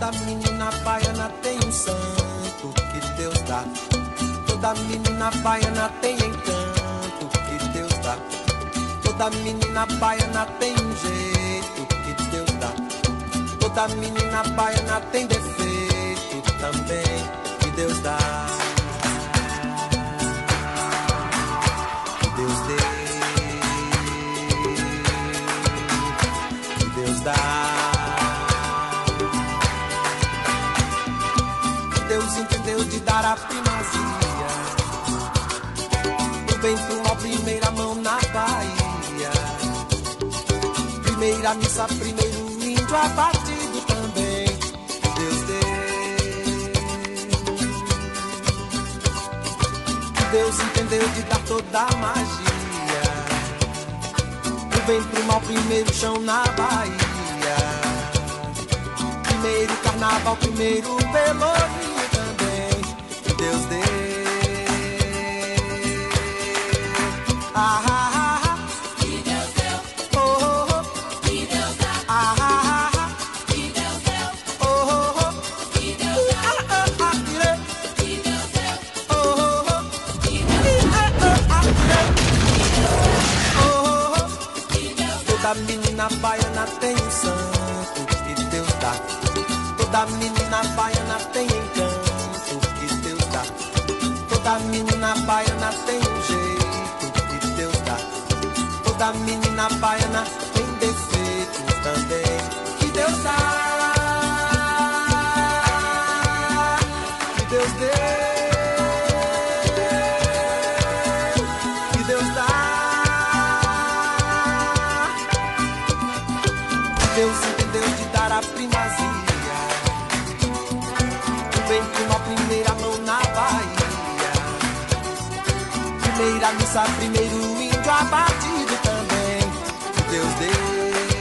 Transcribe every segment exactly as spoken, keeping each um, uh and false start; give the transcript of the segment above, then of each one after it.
Toda menina baiana tem um santo que Deus dá. Toda menina baiana tem encanto que Deus dá. Toda menina baiana tem um jeito que Deus dá. Toda menina baiana tem defeito também que Deus dá. Que Deus dê, que Deus dá. Deus entendeu de dar a primazia, do bem pro mal, primeira mão na Bahia. Primeira missa, primeiro índio abatido também. Deus deu. Deus entendeu de dar toda a magia, do bem pro mal, primeiro chão na Bahia. Primeiro carnaval, primeiro pelourinho. Deus deu. Ah, ah, ah, que Deus deu. oh, oh, oh. Que Deus dá. Ah, ah, ah, Que Deus deu. oh, oh, oh. Que Deus dá. Ah, ah, ah, tirei. Que Deus deu. Oh, oh, oh. Que Deus dá. Ah, ah, ah, tirei. Oh, oh, oh. Que Deus dá. Toda menina baiana tem um santo que Deus dá. Toda menina baiana tem encanto. Toda menina baiana tem um jeito que Deus dá. Toda menina baiana tem defeito também que Deus dá. Que Deus deu. Que Deus dá. Deus entendeu de dar a primazia, do bem pro mal, primeira mão na Bahia. Primeira missa, primeiro índio abatido também. Deus deu.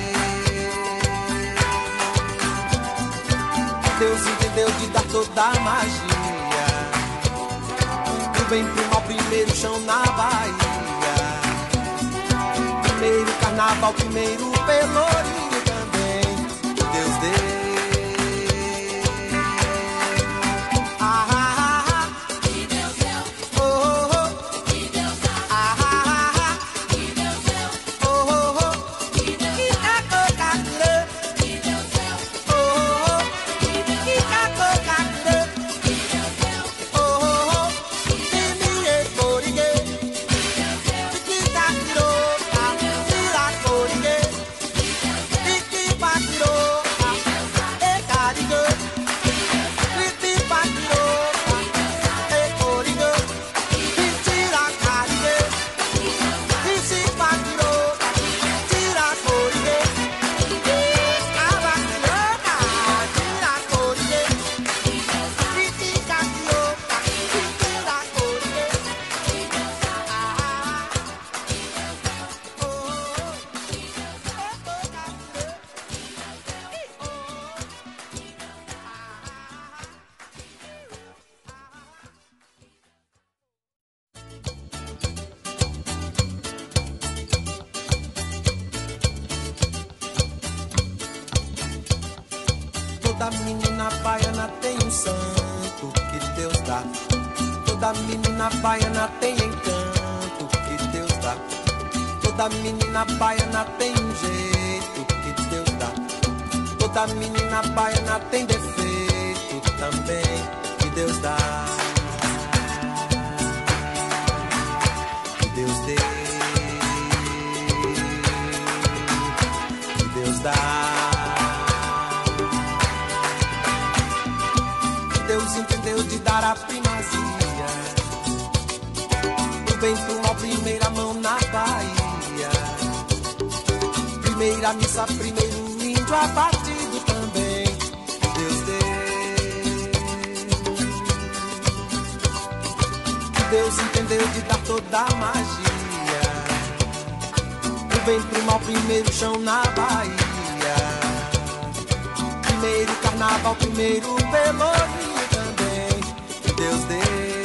Deus entendeu de dar toda a magia, do bem pro mal, primeiro chão na Bahia. Primeiro carnaval, primeiro pelourinho também. Deus deu. Toda menina baiana tem um santo que Deus dá. Toda menina baiana tem encanto que Deus dá. Toda menina baiana tem um jeito que Deus dá. Toda menina baiana tem defeito também que Deus dá. Que Deus dê. Que Deus dá. Deus entendeu de dar a primazia, do bem pro mal, primeira mão na Bahia. Primeira missa, primeiro índio abatido também. Deus deu. Deus entendeu de dar toda a magia, do bem pro mal, primeiro chão na Bahia. Primeiro carnaval, primeiro pelourinho também. Deus deu.